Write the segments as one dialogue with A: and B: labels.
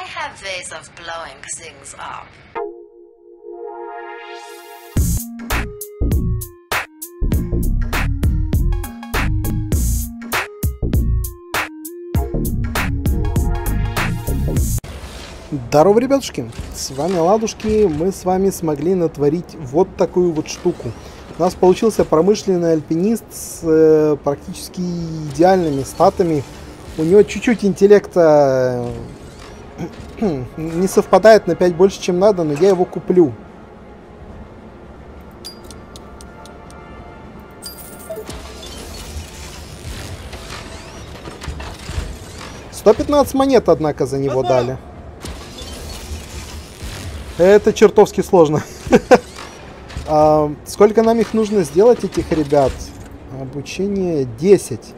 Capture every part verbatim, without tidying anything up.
A: have ways of blowing things up.
B: Здорово, ребятушки! С вами Ладушки. Мы с вами смогли натворить вот такую вот штуку. У нас получился промышленный альпинист с э, практически идеальными статами. У него чуть-чуть интеллекта э, не совпадает на пять больше, чем надо, но я его куплю. сто пятнадцать монет, однако, за него дали. Это чертовски сложно. а, сколько нам их нужно сделать, этих ребят? Обучение десять.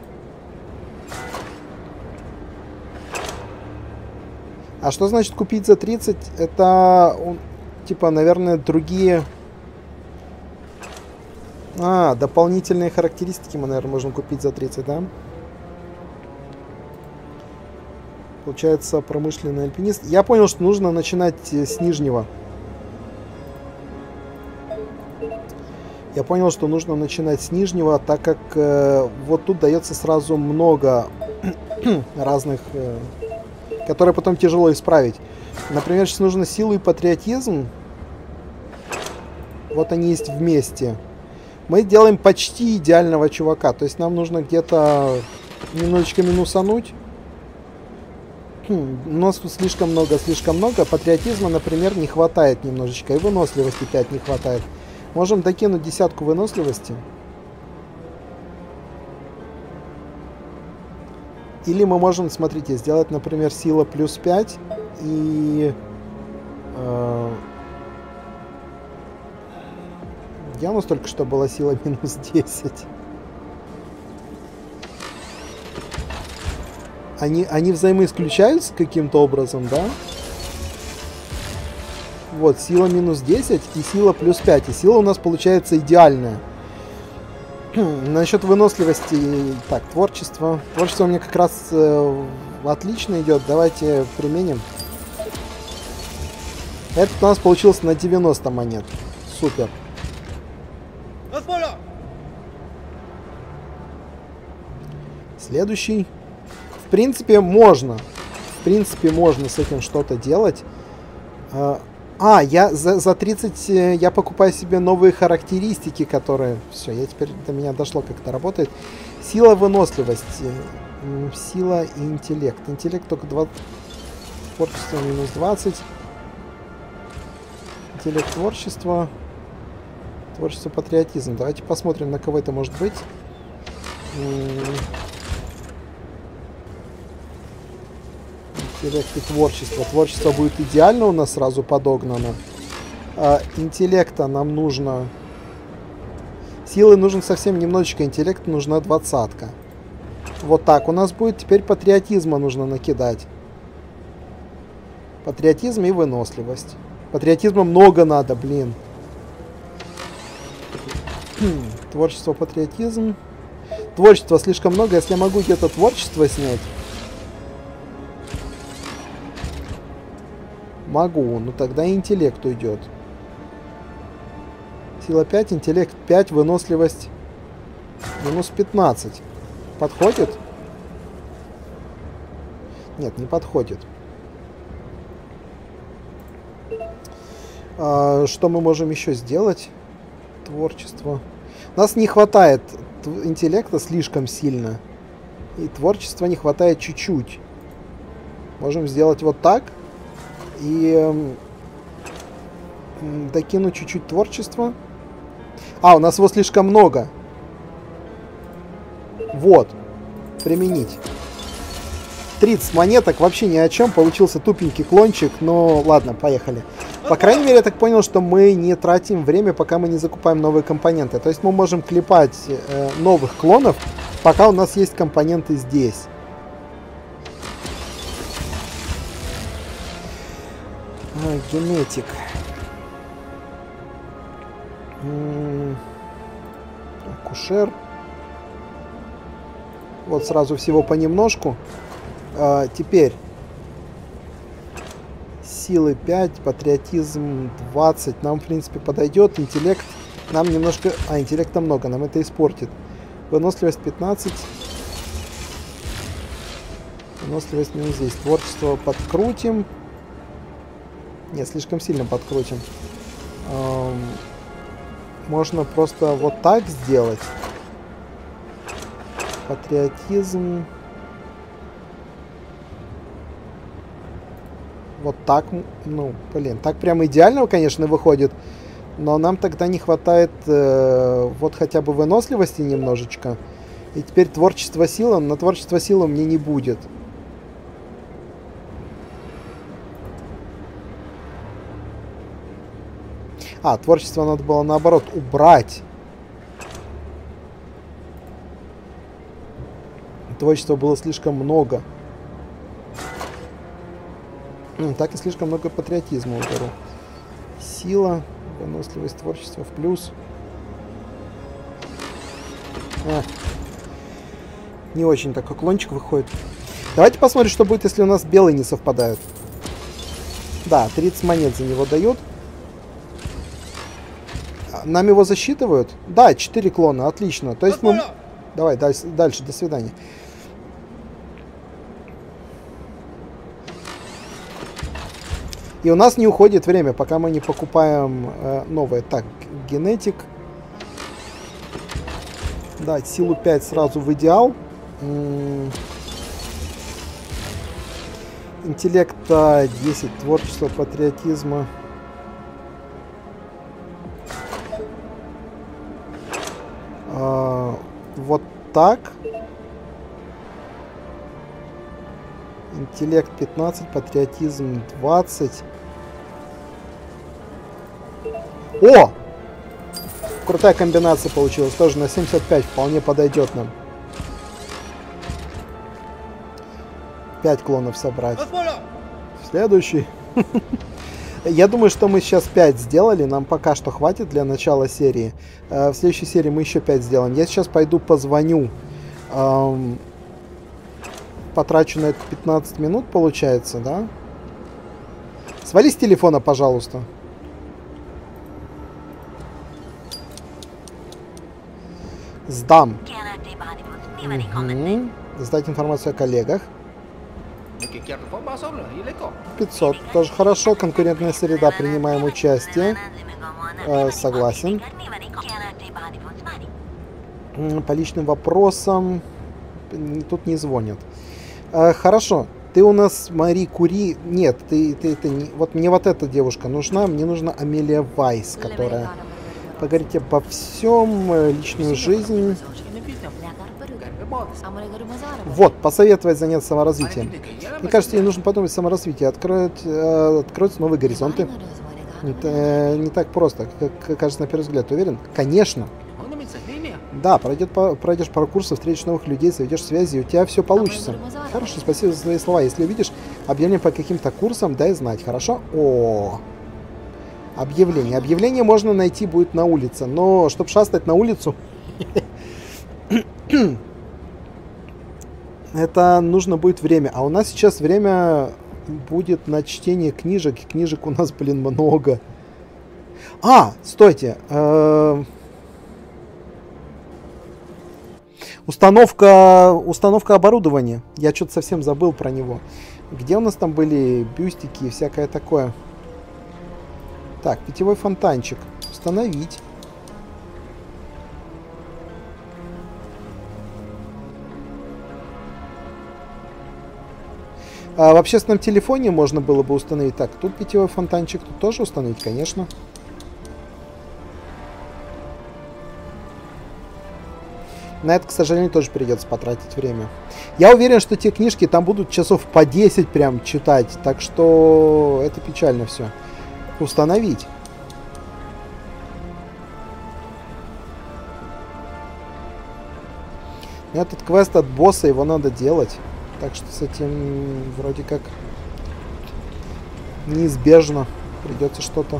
B: А что значит купить за тридцать? Это, типа, наверное, другие... А, дополнительные характеристики мы, наверное, можем купить за тридцать, да? Получается, промышленный альпинист. Я понял, что нужно начинать с нижнего. Я понял, что нужно начинать с нижнего, так как э, вот тут дается сразу много разных, э, которые потом тяжело исправить. Например, сейчас нужно силу и патриотизм. Вот они есть вместе. Мы делаем почти идеального чувака. То есть нам нужно где-то немножечко минусануть. У нас тут слишком много, слишком много. Патриотизма, например, не хватает немножечко. И выносливости пять не хватает. Можем докинуть десятку выносливости. Или мы можем, смотрите, сделать, например, сила плюс пять. И... Э, где у нас только что была сила минус десять? Они, они взаимоисключаются каким-то образом, да? Вот, сила минус десять и сила плюс пять. И сила у нас получается идеальная. Насчет выносливости... Так, творчество. Творчество у меня как раз э, отлично идет. Давайте применим. Этот у нас получился на девяносто монет. Супер. Следующий. В принципе, можно. В принципе, можно с этим что-то делать. А, я за, за тридцать я покупаю себе новые характеристики, которые... Все, я теперь до меня дошло, как это работает. Сила, выносливость. Сила и интеллект. Интеллект только двадцать. Творчество минус двадцать. Интеллект, творчество. Творчество, патриотизм. Давайте посмотрим, на кого это может быть. Интеллект и творчество. Творчество будет идеально у нас сразу подогнано. А, интеллекта нам нужно... Силы нужен совсем немножечко. Интеллект нужна двадцатка. Вот так у нас будет. Теперь патриотизма нужно накидать. Патриотизм и выносливость. Патриотизма много надо, блин. Творчество, патриотизм. Творчество слишком много. Если я могу где-то творчество снять... Могу, но тогда и интеллект уйдет. Сила пять, интеллект пять, выносливость минус пятнадцать. Подходит? Нет, не подходит. А, что мы можем еще сделать? Творчество. У нас не хватает интеллекта слишком сильно. И творчества не хватает чуть-чуть. Можем сделать вот так. И э, докину чуть-чуть творчества. А, у нас его слишком много. Вот. Применить. тридцать монеток вообще ни о чем. Получился тупенький клончик. Но ладно, поехали. По крайней мере, я так понял, что мы не тратим время, пока мы не закупаем новые компоненты. То есть мы можем клепать э, новых клонов, пока у нас есть компоненты здесь. А, генетик. М-м- акушер. Вот сразу всего понемножку. А, теперь Силы пять, патриотизм двадцать. Нам, в принципе, подойдет. Интеллект нам немножко... А, интеллекта много, нам это испортит. Выносливость пятнадцать. Выносливость минус десять. Творчество подкрутим. Нет, слишком сильно подкрутим. Эм, можно просто вот так сделать. Патриотизм. Вот так, ну, блин, так прям идеально, конечно, выходит. Но нам тогда не хватает э, вот хотя бы выносливости немножечко. И теперь творчество силы, на творчество силы мне не будет. А, творчество надо было наоборот убрать. Творчества было слишком много. Ну, так и слишком много патриотизма уберу. Сила, выносливость, творчество в плюс. А, не очень так уклончик выходит. Давайте посмотрим, что будет, если у нас белые не совпадают. Да, тридцать монет за него дают. Нам его засчитывают? Да, четыре клона, отлично. То есть мы... Давай, дальше, дальше, до свидания. И у нас не уходит время, пока мы не покупаем э, новое. Так, генетик. Да, силу пять сразу в идеал. М-м- интеллекта десять, творчество, патриотизма. А, вот так. Интеллект пятнадцать, патриотизм двадцать. О! Крутая комбинация получилась. Тоже на семьдесят пять вполне подойдет нам. пять клонов собрать. Следующий. Я думаю, что мы сейчас пять сделали. Нам пока что хватит для начала серии. В следующей серии мы еще пять сделаем. Я сейчас пойду позвоню. Потрачу на это пятнадцать минут, получается, да? Свали с телефона, пожалуйста. Сдам. Угу. Сдать информацию о коллегах. пятьсот. Тоже хорошо. Конкурентная среда. Принимаем участие. Э, согласен. По личным вопросам. Тут не звонят. Э, хорошо. Ты у нас Мари Кури. Нет, ты, ты, ты не... Вот мне вот эта девушка нужна. Мне нужна Амелия Вайс, которая... Поговорить обо всем, личную жизнь. Вот, посоветовать заняться саморазвитием. Мне кажется, ей нужно подумать о саморазвитии. Откроют, э, откроются новые горизонты. Не, э, не так просто, как кажется на первый взгляд. Уверен? Конечно. Да, пройдет, пройдешь пару курсов, встретишь новых людей, заведешь связи, и у тебя все получится. Хорошо, спасибо за свои слова. Если увидишь объявление по каким-то курсам, дай знать, хорошо? О, объявление. Объявление можно найти будет на улице, но чтобы шастать на улицу, это нужно будет время. А у нас сейчас время будет на чтение книжек. И книжек у нас, блин, много. А, стойте. Э-э- установка, установка оборудования. Я что-то совсем забыл про него. Где у нас там были бюстики и всякое такое? Так, питьевой фонтанчик. Установить. А в общественном телефоне можно было бы установить. Так, тут питьевой фонтанчик, тут тоже установить, конечно. На это, к сожалению, тоже придется потратить время. Я уверен, что те книжки там будут часов по десять прям читать. Так что это печально все. Установить. Этот квест от босса, его надо делать. Так что с этим вроде как неизбежно придется что-то.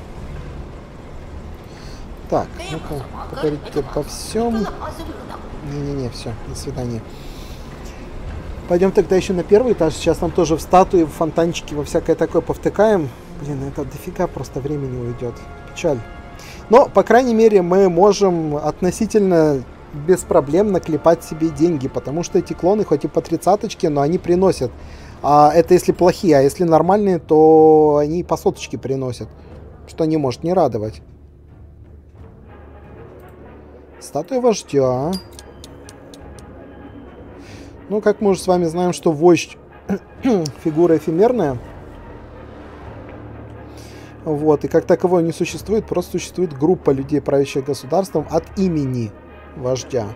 B: Так, ну-ка, поговорить обо всем. Не-не-не, все, до свидания. Пойдем тогда еще на первый этаж. Сейчас нам тоже в статуи, в фонтанчики, во всякое такое повтыкаем. Блин, это дофига просто времени уйдет. Печаль. Но, по крайней мере, мы можем относительно без проблем наклепать себе деньги. Потому что эти клоны, хоть и по тридцаточке, но они приносят. А это если плохие, а если нормальные, то они по соточке приносят. Что не может не радовать. Статуя вождя. Ну, как мы уже с вами знаем, что вождь фигура эфемерная. Вот, и как таковой не существует, просто существует группа людей, правящих государством от имени вождя.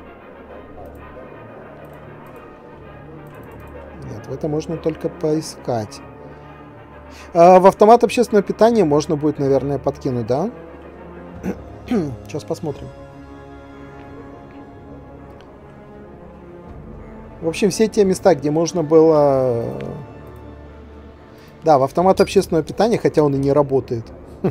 B: Нет, в это можно только поискать. А в автомат общественного питания можно будет, наверное, подкинуть, да? Сейчас посмотрим. В общем, все те места, где можно было... Да, в автомат общественного питания, хотя он и не работает.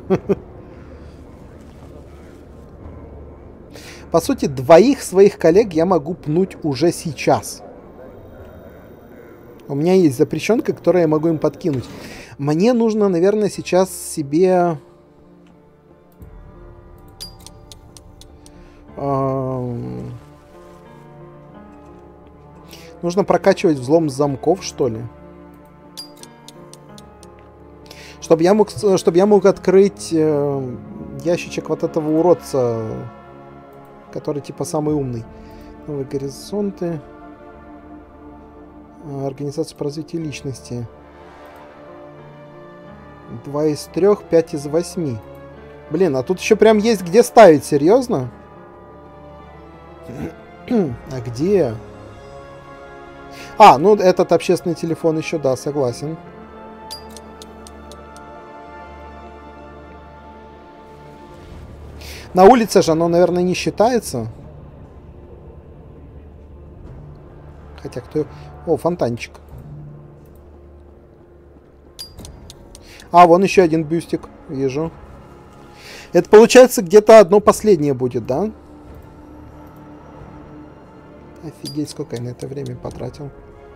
B: По сути, двоих своих коллег я могу пнуть уже сейчас. У меня есть запрещенка, которую я могу им подкинуть. Мне нужно, наверное, сейчас себе... Эм... Нужно прокачивать взлом замков, что ли? Чтобы я мог, чтобы я мог открыть э, ящичек вот этого уродца, который типа самый умный. Новые горизонты. Организация по развитию личности. Два из трех, пять из восьми. Блин, а тут еще прям есть где ставить, серьезно? А где? А, ну этот общественный телефон еще, да, согласен. На улице же оно, наверное, не считается. Хотя кто... О, фонтанчик. А, вон еще один бюстик. Вижу. Это, получается, где-то одно последнее будет, да? Офигеть, сколько я на это время потратил.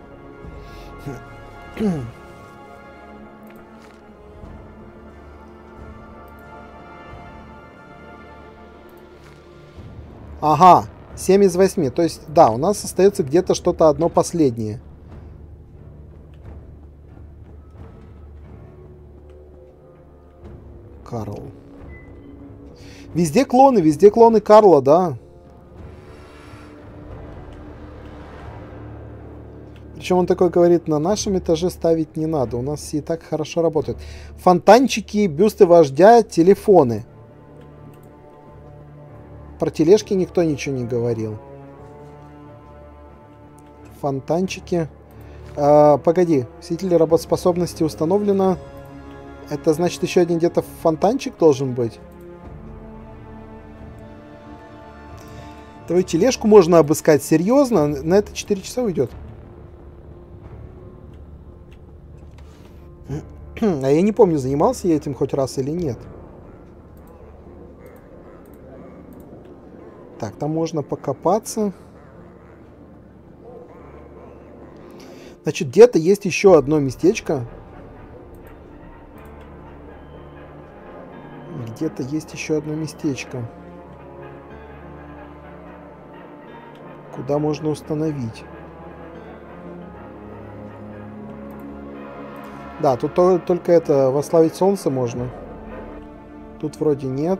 B: Ага, семь из восьми. То есть, да, у нас остается где-то что-то одно последнее. Карл. Везде клоны, везде клоны Карла, да. Причем он такой говорит, на нашем этаже ставить не надо. У нас все и так хорошо работают. Фонтанчики, бюсты вождя, телефоны. Про тележки никто ничего не говорил. Фонтанчики. А, погоди, усилитель работоспособности установлено. Это значит еще один где-то фонтанчик должен быть. Твою тележку можно обыскать. Серьезно? На это четыре часа уйдет. А я не помню, занимался я этим хоть раз или нет. Так, там можно покопаться. Значит, где-то есть еще одно местечко. Где-то есть еще одно местечко. Куда можно установить. Да, тут то, только это, восславить солнце можно. Тут вроде нет.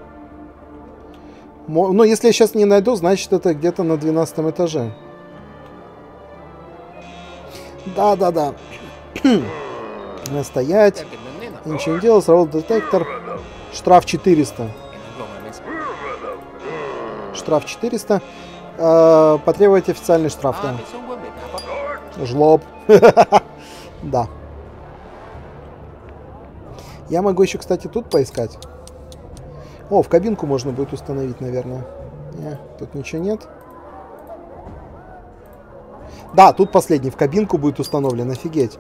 B: Мо, ну, если я сейчас не найду, значит, это где-то на двенадцатом этаже. Да-да-да. Стоять. Ничего не делал, сработал детектор. Штраф четыреста. Штраф четыреста. Э, потребовать официальный штраф, да. Жлоб. Да. Я могу еще, кстати, тут поискать. О, в кабинку можно будет установить, наверное. Не, тут ничего нет. Да, тут последний. В кабинку будет установлен. Офигеть.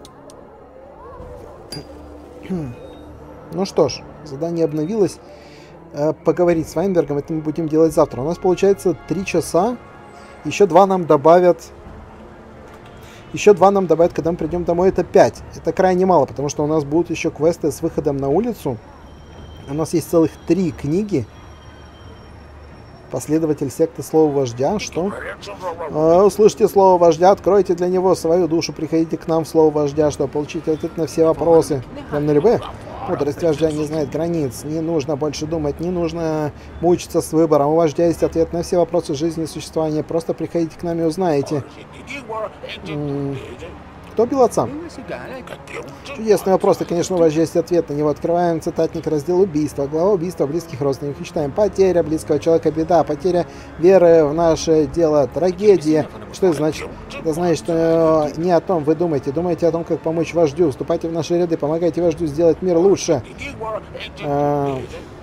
B: Ну что ж, задание обновилось. Э, поговорить с Вайнбергом. Это мы будем делать завтра. У нас получается три часа. Еще два нам добавят... Еще два нам добавят, когда мы придем домой, это пять. Это крайне мало, потому что у нас будут еще квесты с выходом на улицу. У нас есть целых три книги. Последователь секты слова вождя. Что? А, услышите слово вождя, откройте для него свою душу, приходите к нам в слово вождя, чтобы получить ответ на все вопросы. Прям на любые. Мудрость вождя не знает границ, не нужно больше думать, не нужно мучиться с выбором. У вождя есть ответ на все вопросы жизни и существования. Просто приходите к нам и узнаете. М-м- Кто убил отца? Чудесный вопрос, и, конечно, у вождя есть ответ на него. Открываем цитатник, раздел убийства. Глава убийства близких родственников. И читаем: потеря близкого человека, беда, потеря веры в наше дело, трагедия. Что это значит? Это значит, что не о том вы думаете. Думаете о том, как помочь вождю. Вступайте в наши ряды, помогайте вождю сделать мир лучше. А...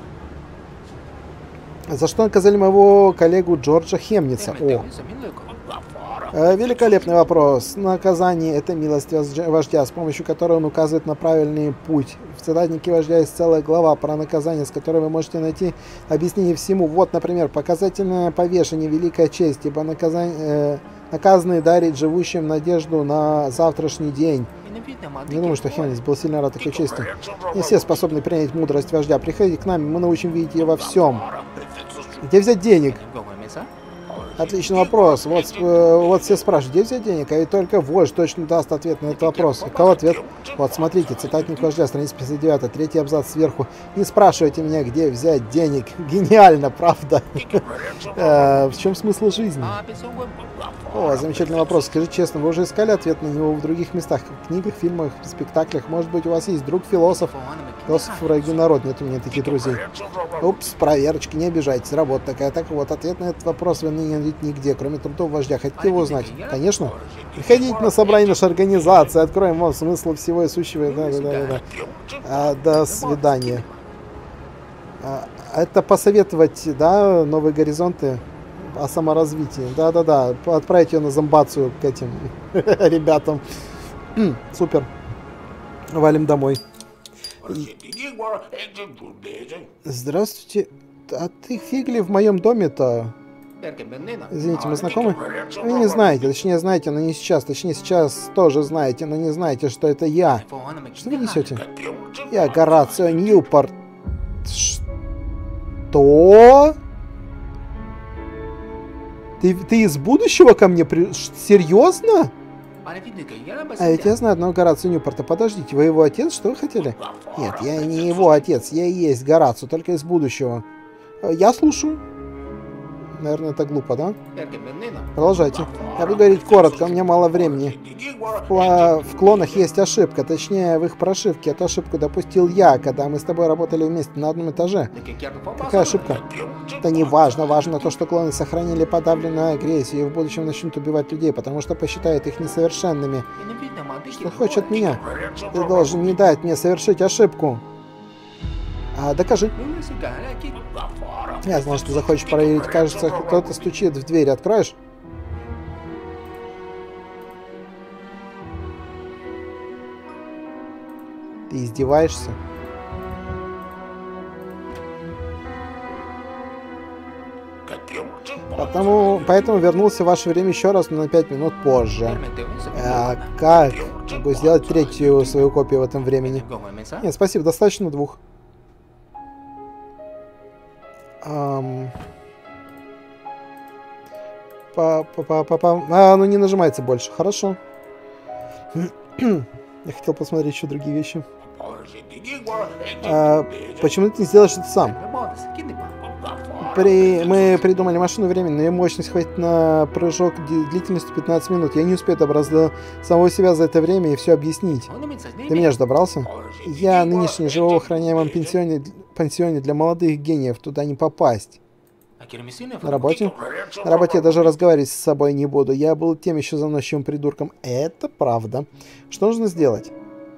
B: За что наказали моего коллегу Джорджа Хемница? О. Великолепный вопрос. Наказание — это милость вождя, с помощью которой он указывает на правильный путь. В цитатнике вождя есть целая глава про наказание, с которой вы можете найти объяснение всему. Вот, например, показательное повешение, великая честь, ибо наказание, э, наказанный дарит живущим надежду на завтрашний день. Не думаю, что Хемниц был сильно рад такой чести. Не все способны принять мудрость вождя. Приходите к нам, мы научим видеть ее во всем. Где взять денег? Отличный вопрос. Вот, э, вот все спрашивают, где взять денег, а ведь только вождь точно даст ответ на этот вопрос. У кого ответ? Вот, смотрите, цитатник вождя, страница пятьдесят девять, третий абзац сверху. Не спрашивайте меня, где взять денег. Гениально, правда? В чем смысл жизни? О, замечательный вопрос. Скажи честно, вы уже искали ответ на него в других местах, в книгах, фильмах, спектаклях? Может быть, у вас есть друг-философ? Философ враги народ, нет у меня таких друзей. Упс, проверочки, не обижайтесь, работа такая. Так вот, ответ на этот вопрос вы не найдете нигде, кроме трудов вождя. Хотите его узнать? Конечно. Приходите на собрание нашей организации, откроем вам смысл всего и сущего. Да, да, да, да. А, до свидания. А, это посоветовать, да, новые горизонты о саморазвитии. Да-да-да, отправить ее на зомбацию к этим ребятам. Супер. Валим домой. Здравствуйте. А ты фиг ли в моем доме-то? Извините, мы знакомы? Вы не знаете, точнее знаете, но не сейчас. Точнее сейчас тоже знаете, но не знаете, что это я. Что вы несете? Я Горацио Ньюпорт. Что? Ты, ты из будущего ко мне при... Серьезно? А ведь я знаю одного Горацио Ньюпорта. Подождите, вы его отец? Что вы хотели? Нет, я не его отец. Я и есть Горацио, только из будущего. Я слушаю. Наверное, это глупо, да? Продолжайте. Я буду говорить коротко, у меня мало времени. В, кла... в клонах есть ошибка, точнее, в их прошивке. Эту ошибку допустил я, когда мы с тобой работали вместе на одном этаже. Какая ошибка? Это не важно. Важно то, что клоны сохранили подавленную агрессию и в будущем начнут убивать людей, потому что посчитают их несовершенными. Что хочешь от меня? Ты должен не дать мне совершить ошибку. А, докажи. Я знал, что ты захочешь проверить. Кажется, кто-то стучит в дверь. Откроешь? Ты издеваешься? Потому, поэтому вернулся в ваше время еще раз, но на пять минут позже. А как? Могу сделать третью свою копию в этом времени. Нет, спасибо, достаточно двух. Um... Па -па -па -па -па. А, ну не нажимается больше. Хорошо. Я хотел посмотреть еще другие вещи. А, почему ты не сделаешь это сам? При... Мы придумали машину времени, но ее мощность хватит на прыжок длительностью пятнадцать минут. Я не успею добраться до самого себя за это время и все объяснить. Ты меня же добрался? Я нынешний живу в охраняемом пенсионе, пансионе для молодых гениев. Туда не попасть. На работе? На работе я даже разговаривать с собой не буду. Я был тем еще заносчивым придурком. Это правда. Что нужно сделать?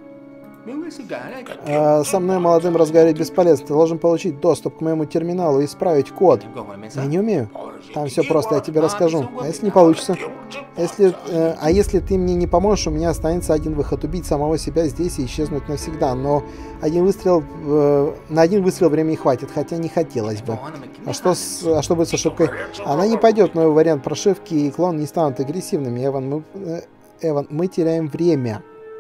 B: А, со мной молодым разговаривать бесполезно. Ты должен получить доступ к моему терминалу и исправить код. Я не умею. Там все просто, я тебе расскажу. А если не получится? Если, э, а если ты мне не поможешь, у меня останется один выход. Убить самого себя здесь и исчезнуть навсегда. Но один выстрел, э, на один выстрел времени хватит, хотя не хотелось бы. А что, с, а что будет с ошибкой? Она не пойдет, но вариант прошивки и клон не станут агрессивными. Эван, мы... Э, Эван. Мы теряем время.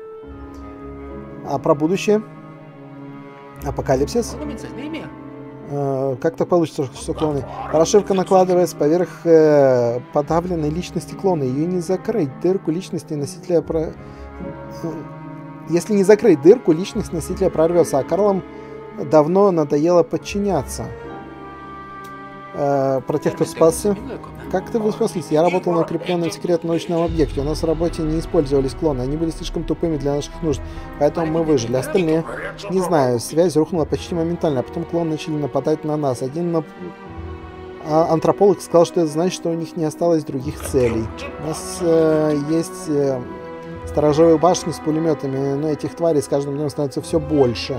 B: А про будущее? Апокалипсис? Э, как так получится, что клоны? Прошивка накладывается поверх э, подавленной личности клона. Ее не закрыть. Дырку личности носителя... Про... Если не закрыть дырку, личность носителя прорвется. А Карлам давно надоело подчиняться. Э, про тех, кто спасся. Как ты спаслись? Я работал на укрепленном секретном научном объекте. У нас в работе не использовались клоны. Они были слишком тупыми для наших нужд. Поэтому мы выжили. Остальные, не знаю, связь рухнула почти моментально. А потом клоны начали нападать на нас. Один на... а, антрополог сказал, что это значит, что у них не осталось других целей. У нас э, есть э, сторожевые башни с пулеметами, но этих тварей с каждым днем становится все больше.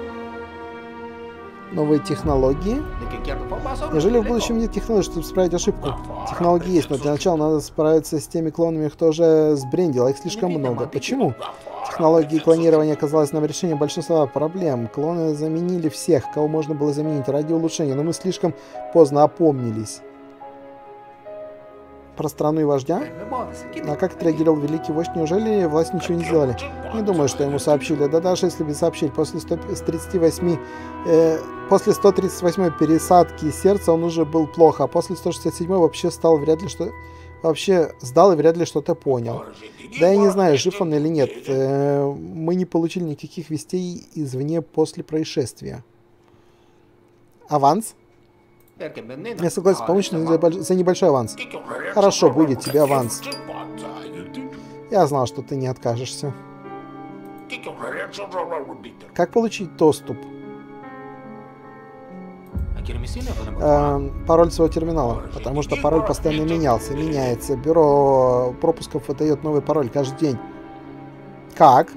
B: Новые технологии. Неужели в будущем нет технологий, чтобы исправить ошибку? Технологии есть, но для начала надо справиться с теми клонами, кто уже сбрендил. Их слишком много. Почему? Технологии клонирования оказалось нам решением большинства проблем. Клоны заменили всех, кого можно было заменить ради улучшения, но мы слишком поздно опомнились. Про страну и вождя? А как отреагировал великий вождь? Неужели власть ничего не сделали? Не думаю, что ему сообщили. Да даже если бы сообщили, после сто тридцать восьми, э, после сто тридцать восьмой пересадки сердца он уже был плохо, а после сто шестьдесят седьмой вообще стал вряд ли что... Вообще сдал и вряд ли что-то понял. Да я не знаю, жив он или нет. Э, мы не получили никаких вестей извне после происшествия. Аванс? Я согласен помочь за небольшой аванс. Хорошо, будет тебе аванс. Я знал, что ты не откажешься. Как получить доступ? Э, пароль своего терминала. Потому что пароль постоянно менялся, меняется. Бюро пропусков выдает новый пароль каждый день. Как?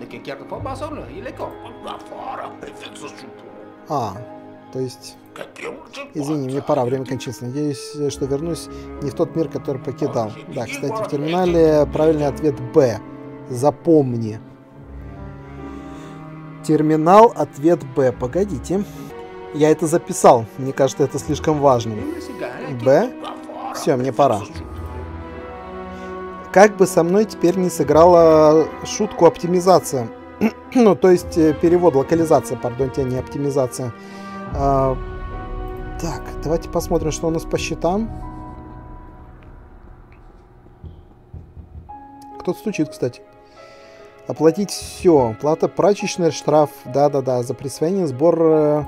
B: А, то есть... Извини, мне пора, время кончится. Надеюсь, что вернусь не в тот мир, который покидал. Да, кстати, в терминале правильный ответ Б. Запомни. Терминал, ответ Б. Погодите. Я это записал. Мне кажется, это слишком важным. Б. Все, мне пора. Как бы со мной теперь не сыграла шутку оптимизация. Ну, то есть перевод, локализация, пардон, не оптимизация. А, так, давайте посмотрим, что у нас по счетам. Кто-то стучит, кстати. Оплатить все. Плата прачечная, штраф. Да-да-да. За присвоение, сбор...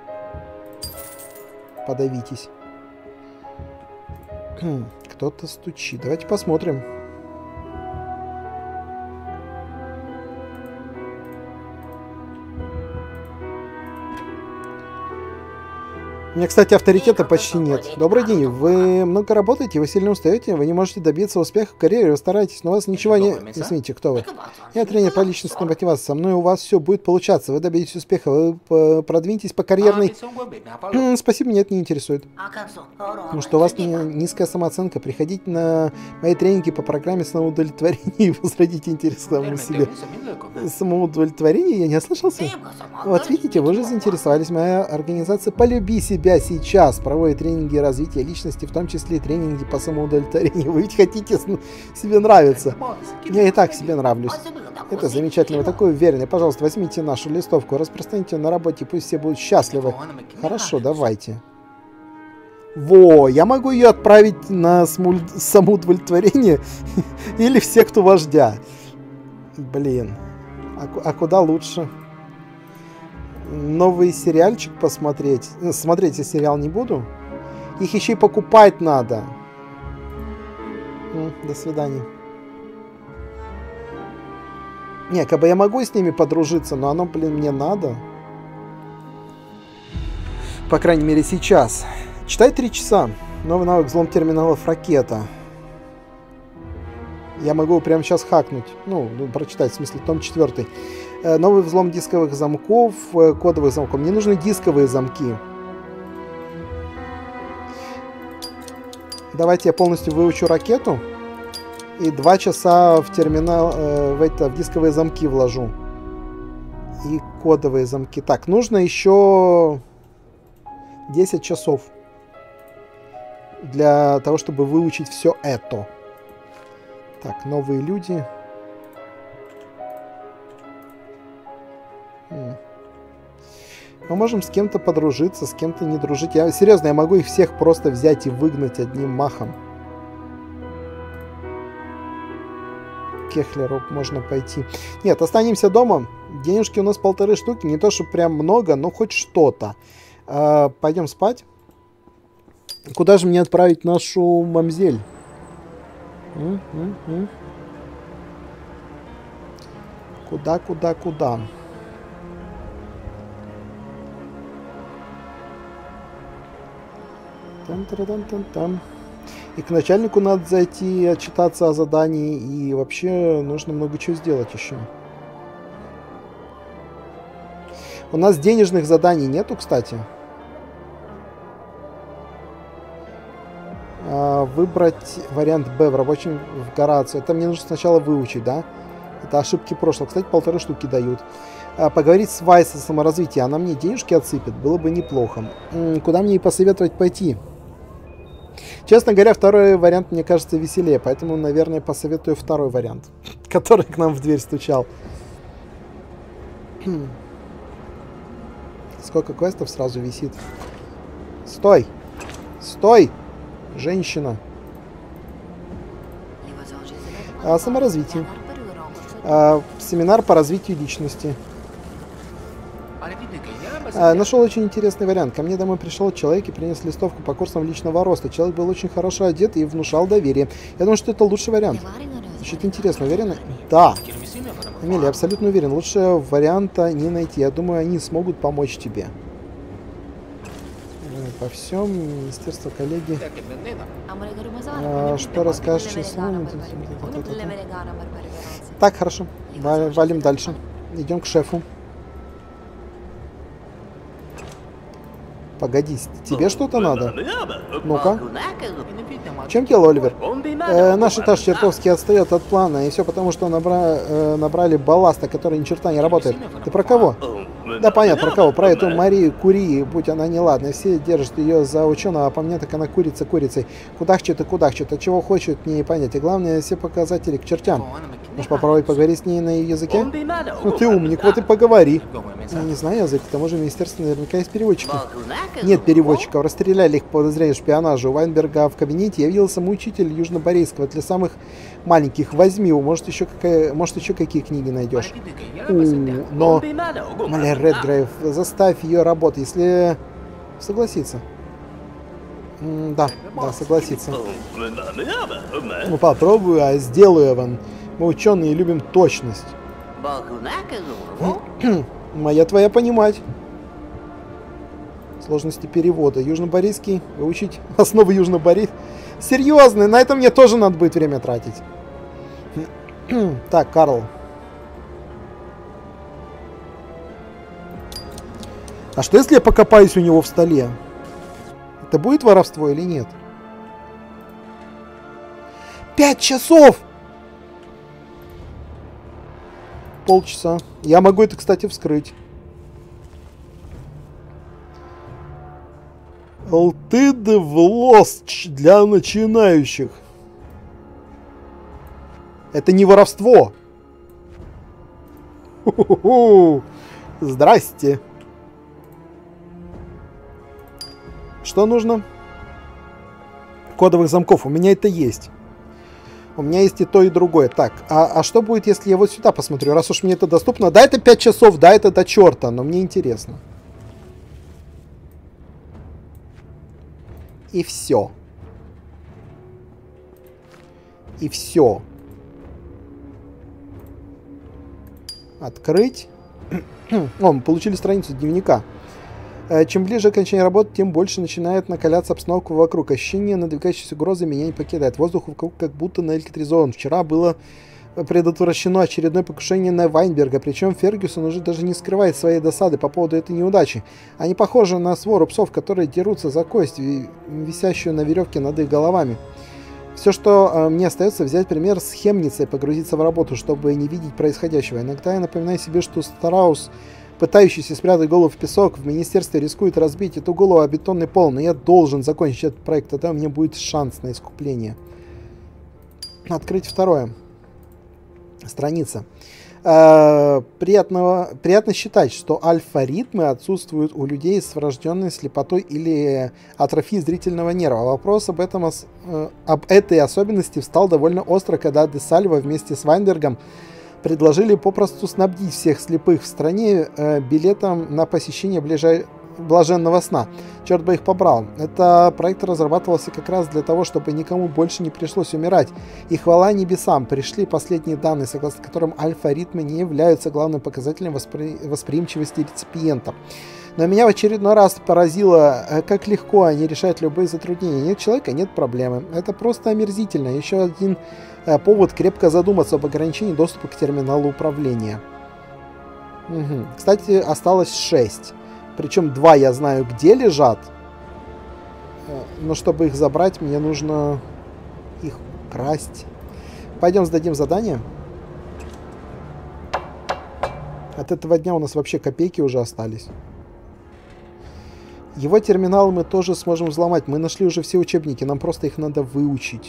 B: Подавитесь. Кто-то стучит. Давайте посмотрим. У меня, кстати, авторитета почти нет. Добрый день. Вы много работаете, вы сильно устаете, вы не можете добиться успеха в карьере, вы стараетесь, но у вас ничего не... Извините, кто вы? Я тренер по личностной мотивации. Со мной у вас все будет получаться. Вы добьетесь успеха, вы продвинетесь по карьерной... Спасибо, меня это не интересует. Потому что у вас низкая самооценка. Приходите на мои тренинги по программе самоудовлетворения и возродите интерес к самому себе. Самоудовлетворение? Я не ослышался? Вот видите, вы же заинтересовались. Моя организация «Полюби себя» сейчас проводит тренинги развития личности, в том числе тренинги по самоудовлетворению. Вы ведь хотите себе нравиться. Я и так себе нравлюсь. Это замечательно. Вы такой уверенный. Пожалуйста, возьмите нашу листовку, распространите ее на работе, пусть все будут счастливы. Хорошо, давайте. Во, я могу ее отправить на самоудовлетворение или в секту вождя. Блин. А, а куда лучше? Новый сериальчик посмотреть. Смотреть я сериал не буду. Их еще и покупать надо. До свидания. Не, как бы я могу с ними подружиться, но оно, блин, мне надо. По крайней мере, сейчас. Читай три часа. Новый навык взлом терминалов ракета. Я могу прямо сейчас хакнуть. Ну, прочитать, в смысле, том четвертый. Новый взлом дисковых замков, кодовых замков. Мне нужны дисковые замки. Давайте я полностью выучу ракету. И два часа в терминал, э, в, это, в дисковые замки вложу. И кодовые замки. Так, нужно еще десять часов. Для того, чтобы выучить все это. Так, новые люди. Мы можем с кем-то подружиться, с кем-то не дружить. Я, серьезно, я могу их всех просто взять и выгнать одним махом. Кехлеру можно пойти. Нет, останемся дома. Денежки у нас полторы штуки. Не то, что прям много, но хоть что-то. А, пойдем спать. Куда же мне отправить нашу мамзель? М -м -м. Куда, куда, куда? Там-там-там-там. И к начальнику надо зайти, отчитаться о задании. И вообще нужно много чего сделать еще. У нас денежных заданий нету, кстати. А, выбрать вариант Б в рабочем в гараже. Это мне нужно сначала выучить, да? Это ошибки прошлого. Кстати, полторы штуки дают. А, поговорить с Вайс о саморазвитии. Она мне денежки отсыпет. Было бы неплохо. М-м, куда мне и посоветовать пойти? Честно говоря, второй вариант мне кажется веселее. Поэтому, наверное, посоветую второй вариант. Который к нам в дверь стучал. Сколько квестов сразу висит. Стой! Стой! Женщина. А, саморазвитие. А, семинар по развитию личности. А, нашел очень интересный вариант. Ко мне домой пришел человек и принес листовку по курсам личного роста. Человек был очень хорошо одет и внушал доверие. Я думаю, что это лучший вариант. Значит, интересно, уверена? Да. Амелия, абсолютно уверен. Лучше варианта не найти. Я думаю, они смогут помочь тебе. По всем, министерство, коллеги. А, что расскажешь? Так, хорошо. Валим дальше. Идем к шефу. Погоди, тебе что-то надо? Ну-ка. В чем дело, Оливер? Э, наш этаж чертовски отстает от плана, и все потому, что набра э, набрали балласта, который ни черта не работает. Ты про кого? Да, понятно, про кого. Про эту Марию Кури, будь она неладная. Все держат ее за ученого, а по мне так она курица курицей. Кудахчет и кудахчет. А чего хочет, не понять. И главное, все показатели к чертям. Можешь попробовать поговорить с ней на ее языке? Ну ты умник, вот и поговори. Я не знаю язык, к тому же министерство наверняка есть переводчики. Нет переводчиков, расстреляли их по подозрению в шпионаже. У Вайнберга в кабинете явился мой учитель южноборейского для самых маленьких. Возьми его, может еще, какая, может еще какие книги найдешь. У, но, Маля Редгрейв, заставь ее работать, если согласится. М да, да, согласится. Ну попробую, а сделаю, Эван. Мы ученые любим точность. Моя твоя понимать. Сложности перевода. Южноборейский. Выучить основы южноборей. Серьезно, на это мне тоже надо будет время тратить. Так, Карл. А что если я покопаюсь у него в столе? Это будет воровство или нет? Пять часов! Полчаса. Я могу это, кстати, вскрыть. Алтыд в лосч для начинающих. Это не воровство. Ху-ху-ху. Здрасте. Что нужно? Кодовых замков. У меня это есть. У меня есть и то, и другое. Так, а, а что будет, если я вот сюда посмотрю? Раз уж мне это доступно. Да, это пять часов, да, это до черта, но мне интересно. И все. И все. Открыть. О, мы получили страницу дневника. Чем ближе к окончанию работы, тем больше начинает накаляться обстановка вокруг. Ощущение надвигающейся угрозы меня не покидает. Воздух вокруг как будто наэлектризован. Вчера было предотвращено очередное покушение на Вайнберга. Причем Фергюсон уже даже не скрывает своей досады по поводу этой неудачи. Они похожи на свору псов, которые дерутся за кость, висящую на веревке над их головами. Все, что э, мне остается, взять пример с Хемницей, погрузиться в работу, чтобы не видеть происходящего. Иногда я напоминаю себе, что Страус, пытающийся спрятать голову в песок, в министерстве рискует разбить эту голову о бетонный пол, но я должен закончить этот проект, тогда у меня будет шанс на искупление. Открыть второе. Страница. Э, приятного, приятно считать, что альфа-ритмы отсутствуют у людей с врожденной слепотой или атрофией зрительного нерва. Вопрос об, этом, э, об этой особенности встал довольно остро, когда Де Сальва вместе с Вайнбергом предложили попросту снабдить всех слепых в стране э, билетом на посещение ближай... блаженного сна. Черт бы их побрал. Этот проект разрабатывался как раз для того, чтобы никому больше не пришлось умирать. И хвала небесам, пришли последние данные, согласно которым альфа-ритмы не являются главным показателем воспри... восприимчивости реципиента. Но меня в очередной раз поразило, как легко они решают любые затруднения. Нет человека, нет проблемы. Это просто омерзительно. Еще один э, повод крепко задуматься об ограничении доступа к терминалу управления. Угу. Кстати, осталось шесть. Причем два я знаю, где лежат. Но чтобы их забрать, мне нужно их красть. Пойдем сдадим задание. От этого дня у нас вообще копейки уже остались. Его терминалы мы тоже сможем взломать. Мы нашли уже все учебники, нам просто их надо выучить.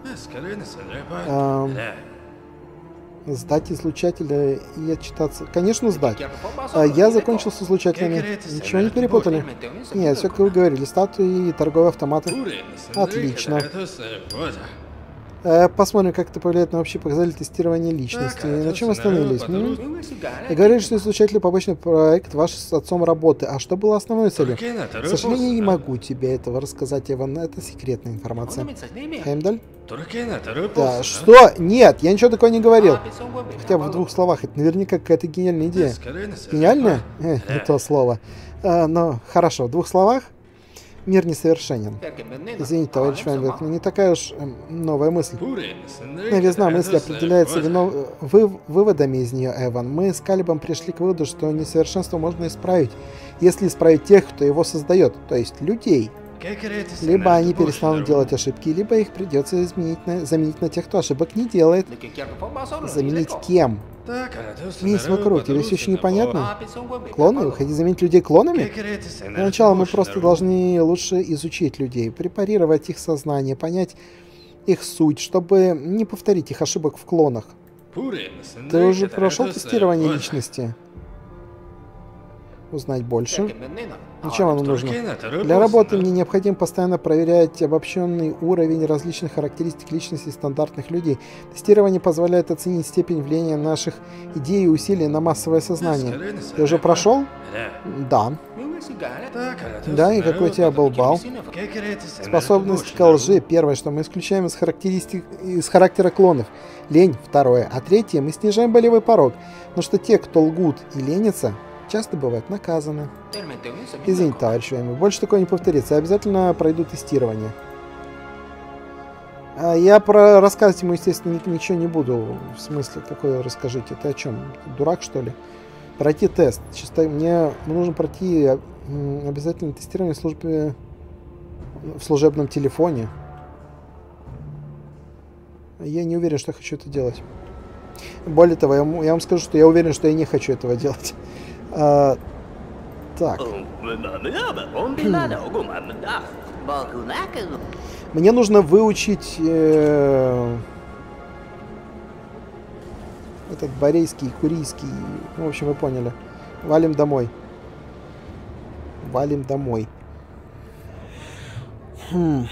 B: Эм, сдать излучателя и отчитаться. Конечно, сдать. А, я закончил с излучателями. Ничего не перепутали? Нет, все как вы говорили. Статуи и торговые автоматы. Отлично. Э, посмотрим, как это повлияет на общий показатель тестирования личности. На чем остановились? М? И говорили, что излучатель побочный проект ваш с отцом работы. А что было основной целью? К сожалению, не могу тебе этого рассказать, Иван. Это секретная информация. Хеймдаль? Да, что? Нет, я ничего такого не говорил. Хотя бы в двух словах. Это наверняка какая-то гениальная идея. Гениальная? Э, не то слово. А, но хорошо, в двух словах. Мир несовершенен. Извините, товарищ Вайнберг, но не такая уж э, новая мысль. Новизна мысли определяется вино... вы... выводами из нее, Эван. Мы с Калибом пришли к выводу, что несовершенство можно исправить, если исправить тех, кто его создает, то есть людей. Либо они перестанут делать ошибки, либо их придется изменить на... заменить на тех, кто ошибок не делает. Заменить кем? Мисс вокруг, тебе все еще непонятно? Клоны? Вы хотите заменить людей клонами? Для начала мы просто должны лучше изучить людей, препарировать их сознание, понять их суть, чтобы не повторить их ошибок в клонах. Ты уже прошел тестирование личности? Узнать больше? Зачем оно нужно? Для работы мне необходимо постоянно проверять обобщенный уровень различных характеристик личности стандартных людей. Тестирование позволяет оценить степень влияния наших идей и усилий на массовое сознание. Ты уже прошел? Да. Да, и какой у тебя был балл? Способность к лжи. Первое, что мы исключаем из характеристик, из характера клонов. Лень. Второе. А третье, мы снижаем болевой порог. Потому что те, кто лгут и ленятся, часто бывают наказаны. Извините, товарищ Вайнберг, больше такое не повторится. Я обязательно пройду тестирование. А я про рассказывать ему, естественно, ничего не буду. В смысле, какое расскажите? Ты о чем? Дурак, что ли? Пройти тест. Чисто мне нужно пройти обязательно тестирование в службе в служебном телефоне. Я не уверен, что я хочу это делать. Более того, я, я вам скажу, что я уверен, что я не хочу этого делать. А, так. Мне нужно выучить э, этот борейский, курийский. Ну, в общем, вы поняли. Валим домой. Валим домой. Хм.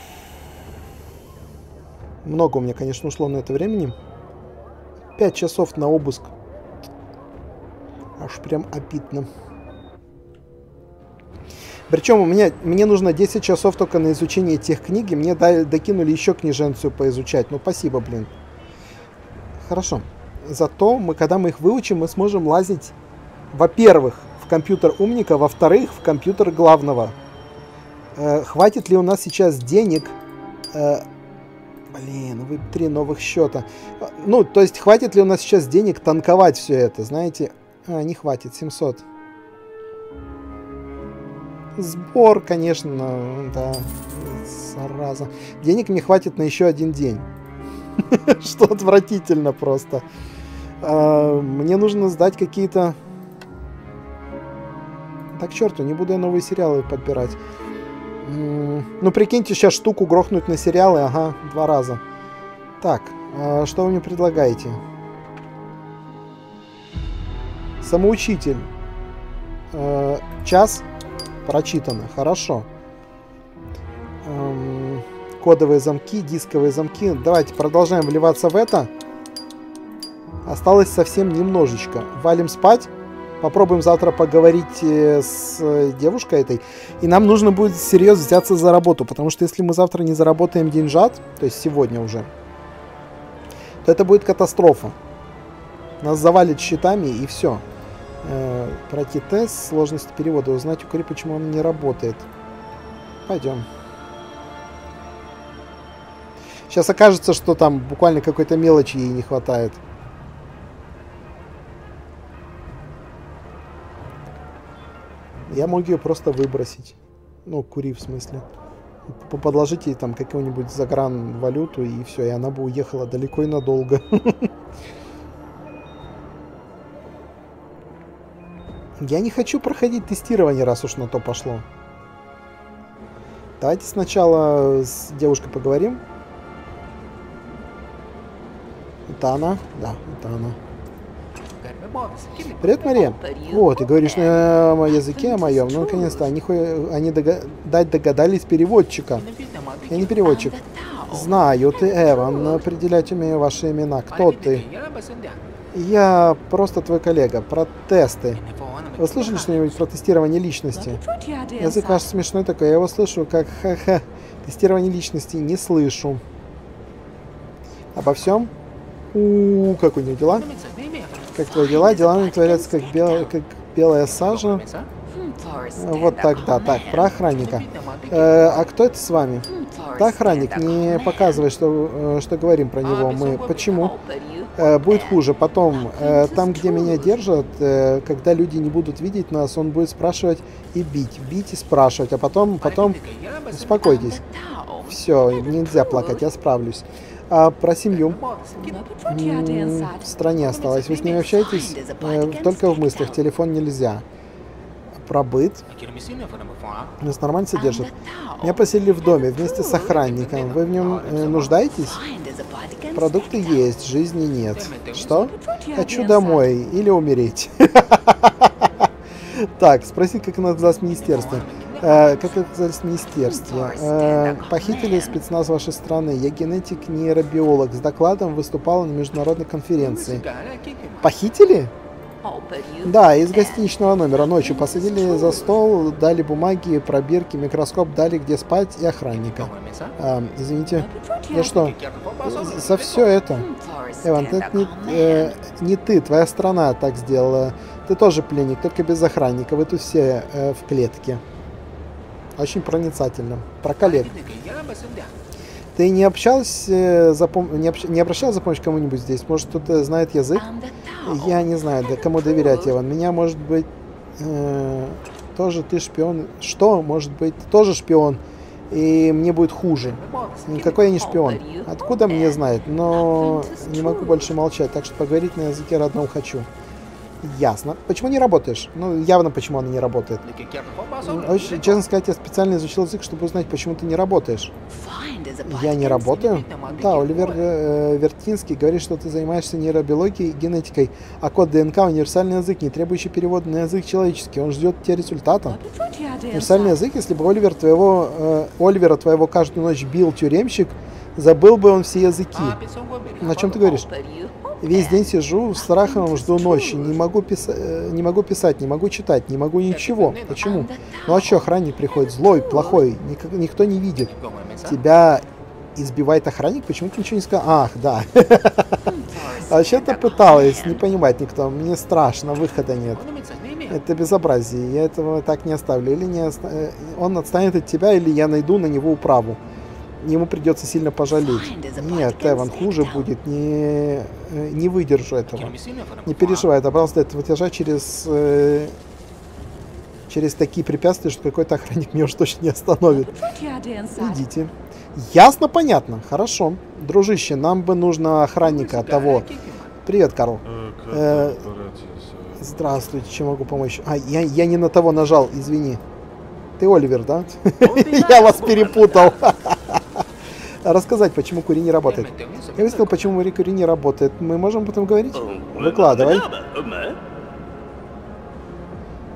B: Много у меня, конечно, ушло на это времени. Пять часов на обыск. Аж прям обидно. Причем у меня, мне нужно десять часов только на изучение тех книг, и мне докинули еще книженцию поизучать. Ну, спасибо, блин. Хорошо. Зато, мы, когда мы их выучим, мы сможем лазить, во-первых, в компьютер умника, во-вторых, в компьютер главного. Э, хватит ли у нас сейчас денег... Э, Блин, вы три новых счета. Ну, то есть, хватит ли у нас сейчас денег танковать все это, знаете? А, не хватит, семьсот. Сбор, конечно, да, зараза. Денег мне хватит на еще один день. Что отвратительно просто. Мне нужно сдать какие-то... Так, к черту, не буду я новые сериалы подбирать. Ну, прикиньте, сейчас штуку грохнуть на сериалы, ага, два раза. Так, что вы мне предлагаете? Самоучитель. Э, час. Прочитано. Хорошо. Эм, кодовые замки, дисковые замки. Давайте продолжаем вливаться в это. Осталось совсем немножечко. Валим спать. Попробуем завтра поговорить с девушкой этой. И нам нужно будет серьезно взяться за работу. Потому что если мы завтра не заработаем деньжат, то есть сегодня уже, то это будет катастрофа. Нас завалит счетами и все. Э, пройти тест, сложности перевода, узнать у Кори, почему он не работает. Пойдем. Сейчас окажется, что там буквально какой-то мелочи ей не хватает. Я мог ее просто выбросить. Ну, Кури в смысле. Подложить ей там какую-нибудь загранвалюту, и все, и она бы уехала далеко и надолго. Я не хочу проходить тестирование, раз уж на то пошло. Давайте сначала с девушкой поговорим. Это она? Да, это она. Привет, Мария. О, ты говоришь на языке моем. Ну, наконец-то, они, они дога дать догадались переводчика. Я не переводчик. Знаю, ты Эван, но определять умею ваши имена. Кто ты? Я просто твой коллега. Про тесты. Вы слышали что-нибудь про тестирование личности? Язык ваш смешной такой. Я его слышу как ха-ха. Тестирование личности не слышу. Обо всем? У-у-у, как у него дела? Как твои дела? Дела не творятся как, бел... как белая сажа. Вот так, да, так, про охранника. Э, а кто это с вами? Да, охранник, не показывай, что, что говорим про него мы. Почему? Э, будет хуже. Потом, э, там, где меня держат, э, когда люди не будут видеть нас, он будет спрашивать и бить. Бить и спрашивать. А потом, потом, успокойтесь. Все, нельзя плакать, я справлюсь. А про семью? М-м, в стране осталось. Вы с ними общаетесь? Э, только в мыслях. Телефон нельзя. Про быт? Нас нормально содержат? Меня поселили в доме вместе с охранником. Вы в нем э, нуждаетесь? Продукты есть, жизни нет. Что? Хочу домой или умереть. Так, спросить, как называлось министерство. Э, как оказались в министерстве? Э, похитили спецназ вашей страны. Я генетик, нейробиолог. С докладом выступал на международной конференции. Похитили? Да, из гостиничного номера ночью посадили за стол, дали бумаги, пробирки, микроскоп, дали где спать и охранника. А, извините. Да что? За все это? Эван, это не, э, не ты, твоя страна так сделала. Ты тоже пленник, только без охранника. Вы тут все э, в клетке. Очень проницательно. Про коллег. Ты не общался, за пом... не, общ... не обращался за помощью кому-нибудь здесь? Может, кто-то знает язык? Я не знаю, да кому доверять, Иван. Меня, может быть, э... тоже ты шпион. Что? Может быть, ты тоже шпион? И мне будет хуже. Никакой я не шпион. Откуда мне знать? Но не могу больше молчать, так что поговорить на языке родном хочу. Ясно. Почему не работаешь? Ну, явно, почему она не работает. Очень, честно сказать, я специально изучил язык, чтобы узнать, почему ты не работаешь. Я не работаю? Да, Оливер э, Вертинский говорит, что ты занимаешься нейробиологией и генетикой, а код ДНК — универсальный язык, не требующий перевода на язык человеческий. Он ждет от тебя результата. Универсальный язык, если бы Оливер твоего, э, Оливера твоего каждую ночь бил тюремщик, забыл бы он все языки. На чем ты говоришь? Весь день сижу, страхом жду ночи. Не могу, писа... не могу писать, не могу читать, не могу ничего. Почему? Ну а что, охранник приходит злой, плохой, ник... никто не видит. Тебя избивает охранник? Почему ты ничего не сказал? Ах, да. Вообще-то пыталась, не понимает никто. Мне страшно, выхода нет. Это безобразие, я этого так не оставлю. Или не оста... он отстанет от тебя, или я найду на него управу. Ему придется сильно пожалеть. Нет, Эван, хуже будет. Не, не выдержу этого. Не переживай, добрался до этого этажа через, э, через такие препятствия, что какой-то охранник меня уж точно не остановит. Идите. Ясно, понятно. Хорошо. Дружище, нам бы нужно охранника того. Привет, Карл. Э, здравствуйте, чем могу помочь? А, я, я не на того нажал, извини. Ты Оливер, да? Я вас перепутал. Рассказать, почему Кури не работает. Я выяснил, почему Кури не работает. Мы можем об этом говорить? Выкладывай.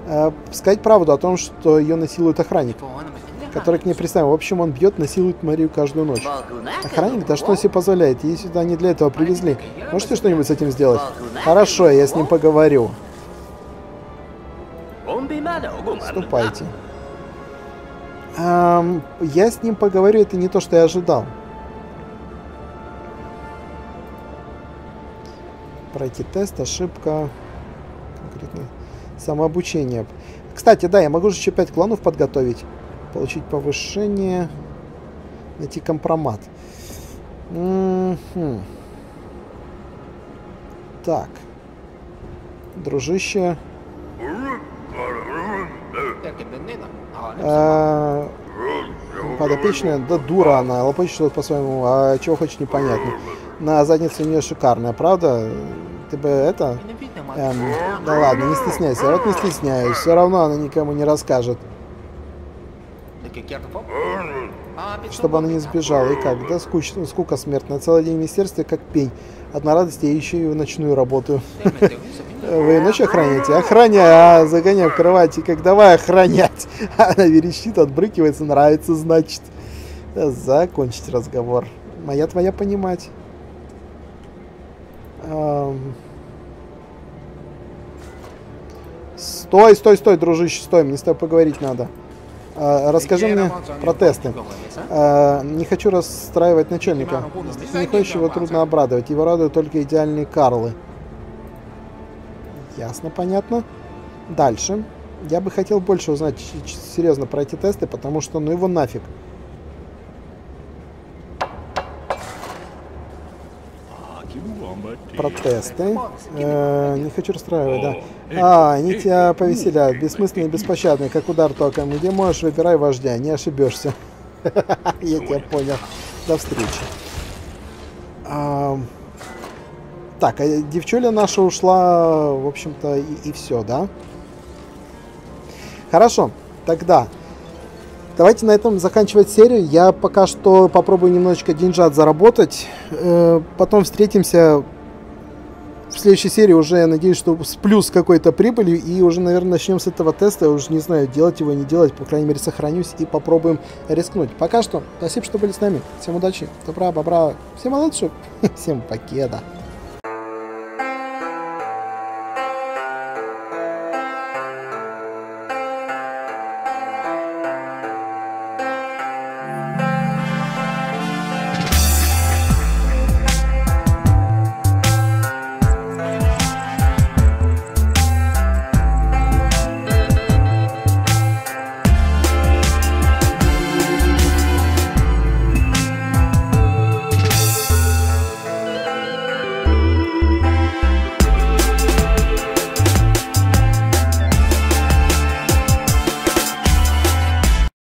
B: э, сказать правду о том, что ее насилует охранник, который к ней приставил. В общем, он бьет, насилует Марию каждую ночь. Охранник, да что себе позволяет? Ей сюда не для этого привезли. Можете что-нибудь с этим сделать? Хорошо, я с ним поговорю. Ступайте. Эм, я с ним поговорю, это не то, что я ожидал. Пройти тест, ошибка. Конкретно. Самообучение. Кстати, да, я могу же еще пять кланов подготовить. Получить повышение. Найти компромат. М-м-м. Так. Дружище. А, подопечная, да дура она, лопочет что-то по-своему, а чего хочет непонятно. На заднице у нее шикарная, правда? Ты бы это... Эм, да ладно, не стесняйся, вот не стесняюсь, все равно она никому не расскажет. Чтобы она не сбежала, и как? Да скучно, скука смертная, целый день в министерстве как пень. Одна радость, я еще и в ночную работаю. Вы ночью охраняете? Охраняю, а загоняю в кровати, как давай охранять. Она верещит, отбрыкивается, нравится, значит. Закончить разговор. Моя твоя понимать. Эм... Стой, стой, стой, дружище, стой, мне с тобой поговорить надо. Э, расскажи мне про тесты. Э, не хочу расстраивать начальника. Если не хочешь, его трудно обрадовать. Его радуют только идеальные Карлы. Ясно, понятно. Дальше. Я бы хотел больше узнать, серьезно, про эти тесты, потому что, ну его нафиг. Про тесты. Э, не хочу расстраивать, да. А, они тебя повеселяют. Бессмысленные, беспощадные, как удар током. Где можешь, выбирай вождя, не ошибешься. Я тебя понял. До встречи. Так, а девчуля наша ушла, в общем-то, и, и все, да? Хорошо, тогда давайте на этом заканчивать серию. Я пока что попробую немножечко деньжат заработать. Э, потом встретимся в следующей серии уже, я надеюсь, что с плюс какой-то прибылью. И уже, наверное, начнем с этого теста. Я уже не знаю, делать его, не делать. По крайней мере, сохранюсь и попробуем рискнуть. Пока что, спасибо, что были с нами. Всем удачи, добра, бобра. Всем лучше. Всем покеда.